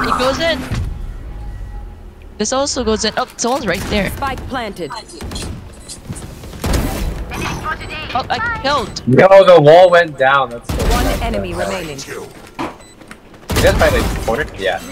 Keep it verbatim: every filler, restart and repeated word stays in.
It goes in. This also goes in. Oh, someone's right there. Spike planted. Oh, I killed. No, the wall went down. That's so One bad. enemy remaining. You guys find a corner? Yeah.